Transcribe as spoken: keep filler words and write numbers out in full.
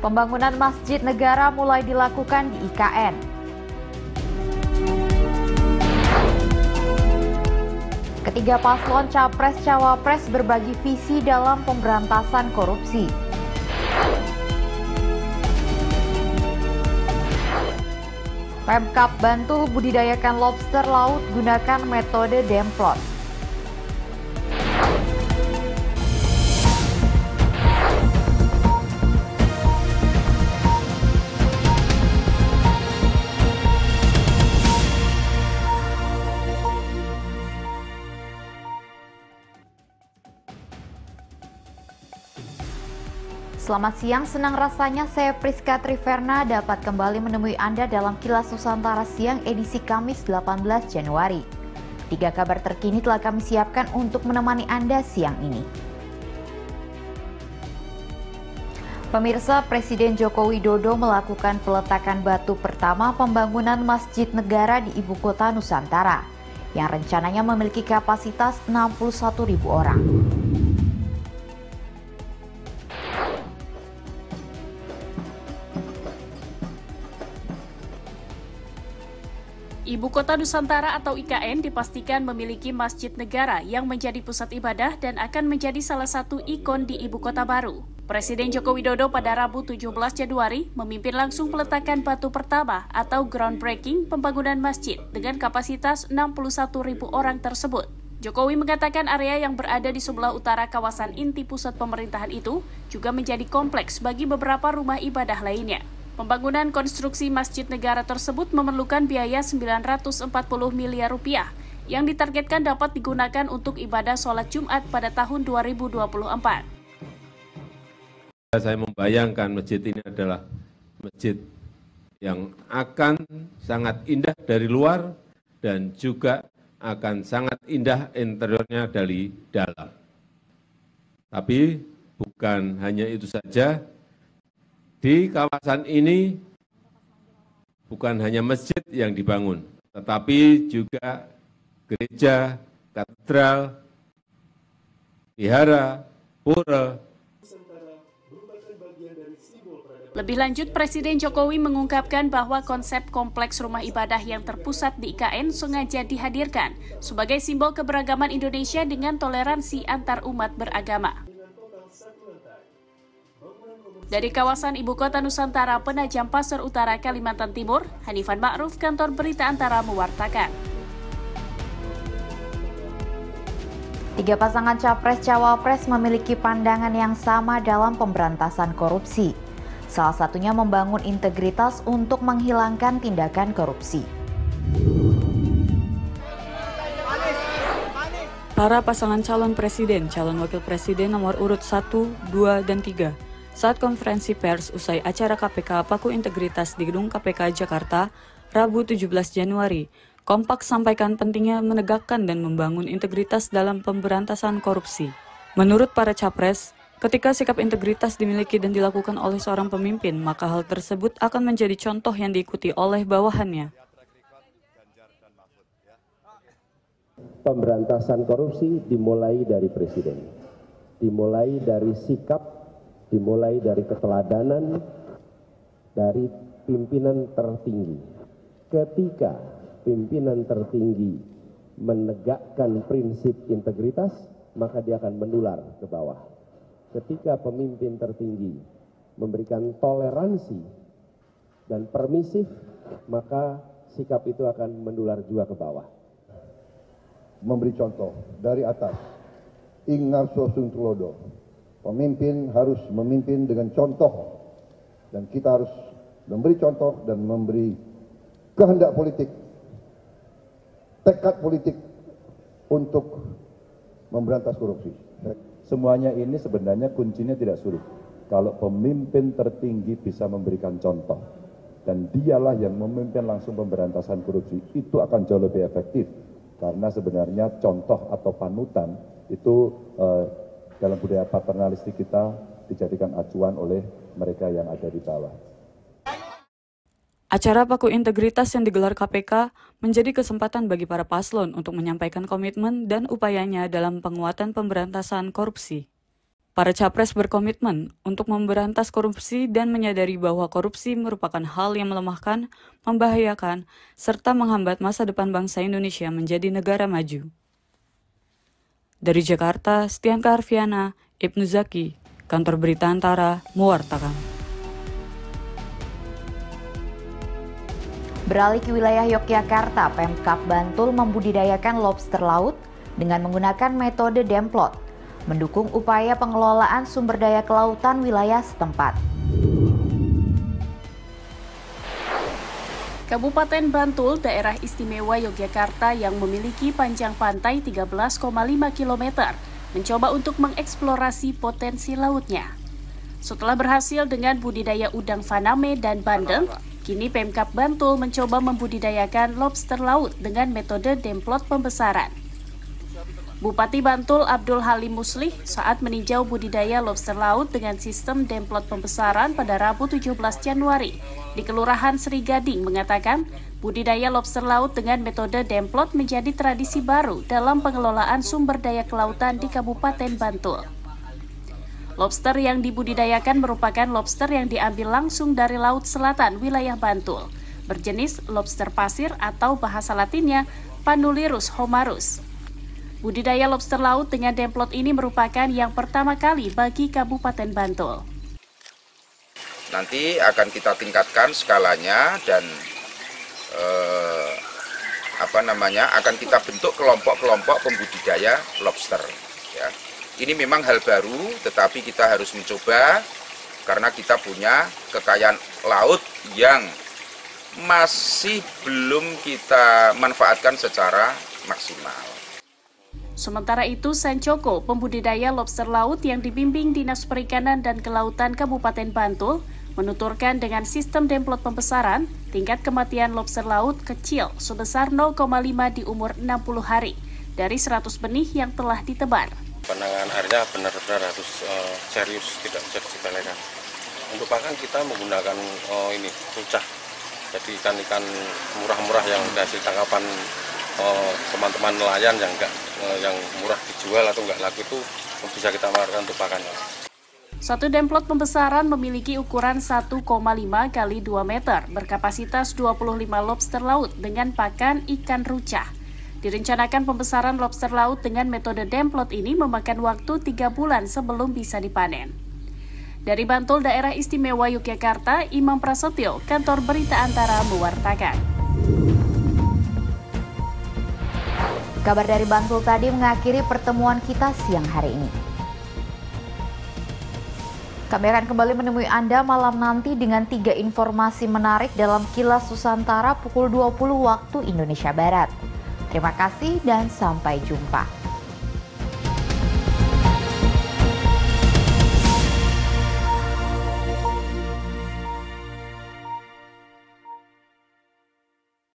Pembangunan masjid negara mulai dilakukan di I K N. Ketiga paslon Capres-Cawapres berbagi visi dalam pemberantasan korupsi. Pemkab Bantul budidayakan lobster laut gunakan metode demplot. Selamat siang, senang rasanya saya Priska Triverna dapat kembali menemui Anda dalam Kilas Nusantara Siang edisi Kamis delapan belas Januari. Tiga kabar terkini telah kami siapkan untuk menemani Anda siang ini. Pemirsa, Presiden Joko Widodo melakukan peletakan batu pertama pembangunan Masjid Negara di Ibu Kota Nusantara, yang rencananya memiliki kapasitas enam puluh satu ribu orang. Ibu Kota Nusantara atau I K N dipastikan memiliki masjid negara yang menjadi pusat ibadah dan akan menjadi salah satu ikon di ibu kota baru. Presiden Joko Widodo pada Rabu tujuh belas Januari memimpin langsung peletakan batu pertama atau groundbreaking pembangunan masjid dengan kapasitas enam puluh satu ribu orang tersebut. Jokowi mengatakan area yang berada di sebelah utara kawasan inti pusat pemerintahan itu juga menjadi kompleks bagi beberapa rumah ibadah lainnya. Pembangunan konstruksi Masjid Negara tersebut memerlukan biaya sembilan ratus empat puluh miliar rupiah yang ditargetkan dapat digunakan untuk ibadah sholat Jumat pada tahun dua ribu dua puluh empat. Saya membayangkan masjid ini adalah masjid yang akan sangat indah dari luar dan juga akan sangat indah interiornya dari dalam. Tapi bukan hanya itu saja. Di kawasan ini bukan hanya masjid yang dibangun, tetapi juga gereja, katedral, vihara, pura. Lebih lanjut, Presiden Jokowi mengungkapkan bahwa konsep kompleks rumah ibadah yang terpusat di I K N sengaja dihadirkan sebagai simbol keberagaman Indonesia dengan toleransi antar umat beragama. Dari kawasan Ibu Kota Nusantara, Penajam Pasir Utara, Kalimantan Timur, Hanifan Ma'ruf, Kantor Berita Antara mewartakan. Tiga pasangan Capres-Cawapres memiliki pandangan yang sama dalam pemberantasan korupsi. Salah satunya membangun integritas untuk menghilangkan tindakan korupsi. Para pasangan calon presiden, calon wakil presiden nomor urut satu, dua, dan tiga saat konferensi pers usai acara K P K Paku Integritas di Gedung K P K Jakarta, Rabu tujuh belas Januari, kompak sampaikan pentingnya menegakkan dan membangun integritas dalam pemberantasan korupsi. Menurut para capres, ketika sikap integritas dimiliki dan dilakukan oleh seorang pemimpin, maka hal tersebut akan menjadi contoh yang diikuti oleh bawahannya. Pemberantasan korupsi dimulai dari presiden, dimulai dari sikap, dimulai dari keteladanan dari pimpinan tertinggi. Ketika pimpinan tertinggi menegakkan prinsip integritas, maka dia akan menular ke bawah. Ketika pemimpin tertinggi memberikan toleransi dan permisif, maka sikap itu akan menular juga ke bawah. Memberi contoh dari atas, Ingarso Suntulodo. Pemimpin harus memimpin dengan contoh, dan kita harus memberi contoh dan memberi kehendak politik, tekad politik untuk memberantas korupsi. Semuanya ini sebenarnya kuncinya tidak sulit. Kalau pemimpin tertinggi bisa memberikan contoh, dan dialah yang memimpin langsung pemberantasan korupsi, itu akan jauh lebih efektif. Karena sebenarnya contoh atau panutan itu eh, dalam budaya paternalistik kita dijadikan acuan oleh mereka yang ada di bawah. Acara Paku Integritas yang digelar K P K menjadi kesempatan bagi para paslon untuk menyampaikan komitmen dan upayanya dalam penguatan pemberantasan korupsi. Para capres berkomitmen untuk memberantas korupsi dan menyadari bahwa korupsi merupakan hal yang melemahkan, membahayakan, serta menghambat masa depan bangsa Indonesia menjadi negara maju. Dari Jakarta, Stianka Arfiana, Ibnu Zaki, Kantor Berita Antara, mewartakan. Beralih ke wilayah Yogyakarta, Pemkab Bantul membudidayakan lobster laut dengan menggunakan metode demplot, mendukung upaya pengelolaan sumber daya kelautan wilayah setempat. Kabupaten Bantul, daerah istimewa Yogyakarta yang memiliki panjang pantai tiga belas koma lima kilometer, mencoba untuk mengeksplorasi potensi lautnya. Setelah berhasil dengan budidaya udang faname dan bandeng, kini Pemkab Bantul mencoba membudidayakan lobster laut dengan metode demplot pembesaran. Bupati Bantul Abdul Halim Muslih saat meninjau budidaya lobster laut dengan sistem demplot pembesaran pada Rabu tujuh belas Januari di Kelurahan Sri Gading mengatakan budidaya lobster laut dengan metode demplot menjadi tradisi baru dalam pengelolaan sumber daya kelautan di Kabupaten Bantul. Lobster yang dibudidayakan merupakan lobster yang diambil langsung dari Laut Selatan wilayah Bantul, berjenis lobster pasir atau bahasa latinnya Panulirus homarus. Budidaya lobster laut dengan demplot ini merupakan yang pertama kali bagi Kabupaten Bantul. Nanti akan kita tingkatkan skalanya dan eh, apa namanya akan kita bentuk kelompok-kelompok pembudidaya lobster. Ya. Ini memang hal baru, tetapi kita harus mencoba karena kita punya kekayaan laut yang masih belum kita manfaatkan secara maksimal. Sementara itu, Sancoko, pembudidaya lobster laut yang dibimbing Dinas Perikanan dan Kelautan Kabupaten Bantul, menuturkan dengan sistem demplot pembesaran, tingkat kematian lobster laut kecil sebesar nol koma lima di umur enam puluh hari dari seratus benih yang telah ditebar. Penanganan airnya benar-benar harus uh, serius, tidak bisa disepelekan. Untuk pakan kita menggunakan uh, ini rucah, jadi ikan-ikan murah-murah yang hasil tangkapan teman-teman uh, nelayan yang enggak uh, yang murah dijual atau enggak laku itu bisa kita marahkan untuk pakannya. Satu demplot pembesaran memiliki ukuran satu koma lima kali dua meter, berkapasitas dua puluh lima lobster laut dengan pakan ikan rucah. Direncanakan pembesaran lobster laut dengan metode demplot ini memakan waktu tiga bulan sebelum bisa dipanen. Dari Bantul, daerah istimewa Yogyakarta, Imam Prasetyo, Kantor Berita Antara mewartakan. Kabar dari Bantul tadi mengakhiri pertemuan kita siang hari ini. Kami akan kembali menemui Anda malam nanti dengan tiga informasi menarik dalam Kilas Nusantara pukul dua puluh waktu Indonesia Barat. Terima kasih dan sampai jumpa.